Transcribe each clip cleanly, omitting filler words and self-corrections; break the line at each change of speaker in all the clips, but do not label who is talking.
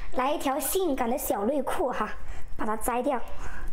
来一条性感的小内裤哈，把它摘掉。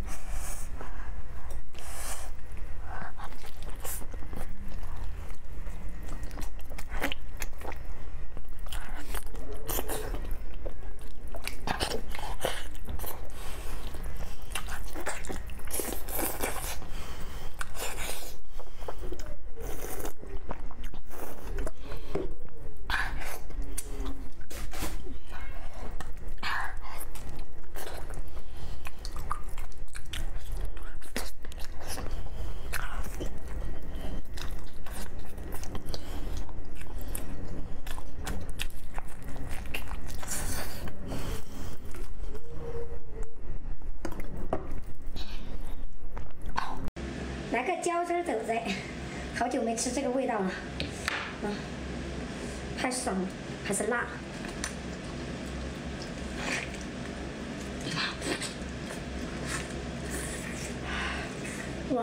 来个椒汁肘子，好久没吃这个味道了，太爽了，还是辣。哇！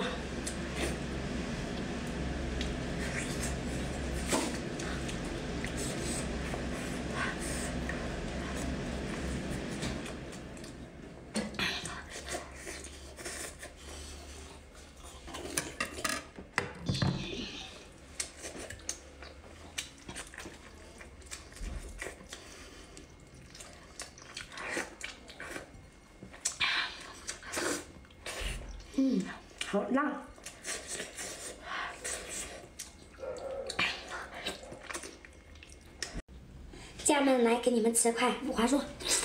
好辣！家人们，来给你们吃块五花肉。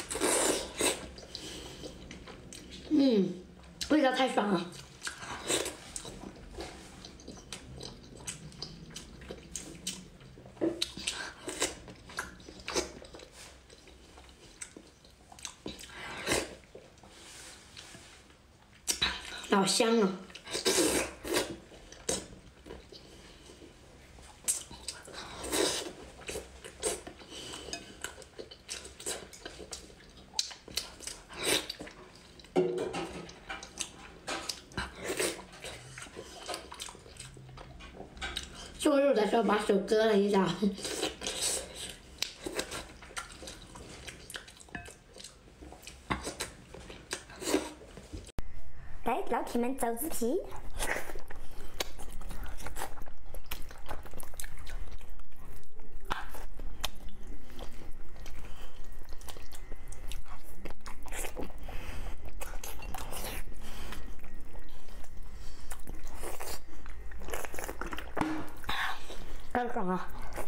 味道太爽了。好香啊！做肉的时候把手割了一下。来，老铁们，肘子皮。太爽了！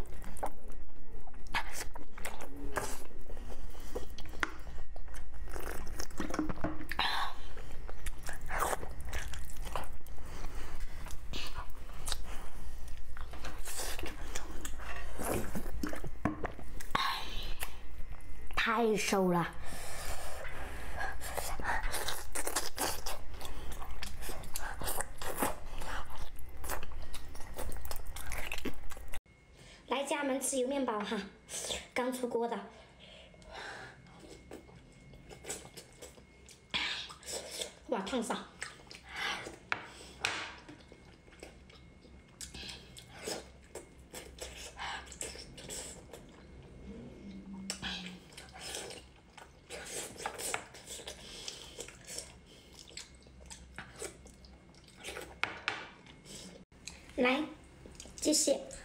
太瘦了。来，家人们吃油面包哈，刚出锅的。哇，烫手！来，继续。